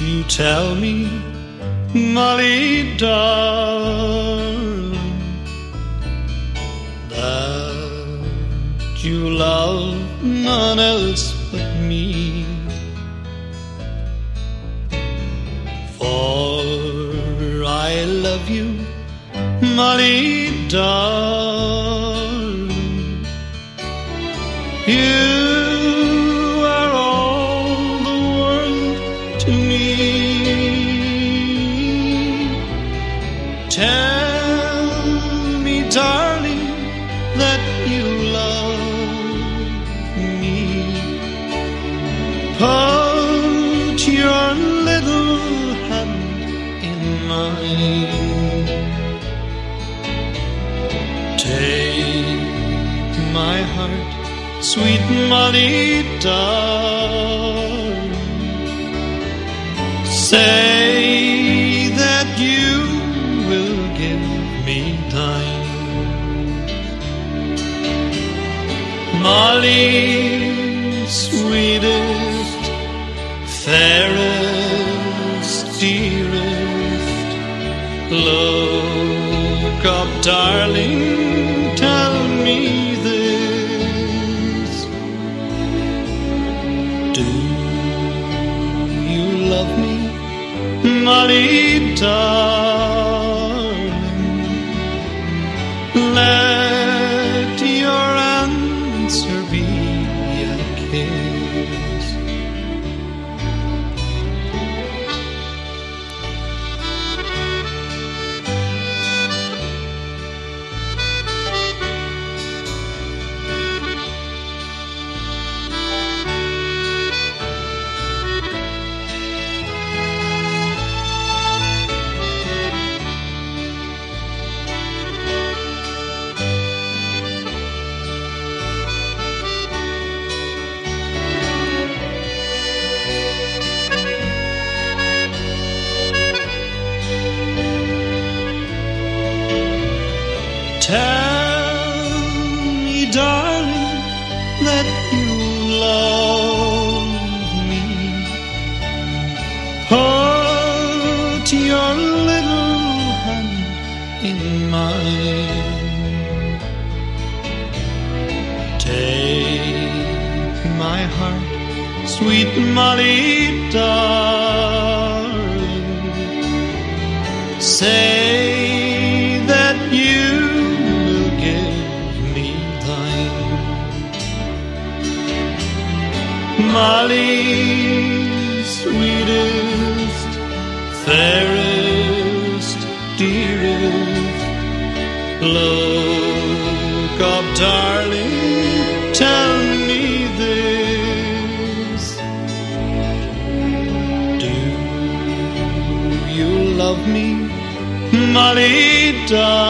you tell me, Molly darling, that you love none else but me? For I love you, Molly darling. You are all the world to me. Tell me, darling, that you love me. Put your little hand in mine. Take my heart, sweet Molly darling. Say that you will give me thine. Molly, sweetest, fairest, dearest, look up, darling, tell me this. Do you love me, Molly darling? Let your answer be a kiss. Tell me, darling, that you love me. Put your little hand in mine. Take my heart, sweet Molly darling. Say that you Molly, sweetest, fairest, dearest, look up, darling, tell me this. Do you love me, Molly darling?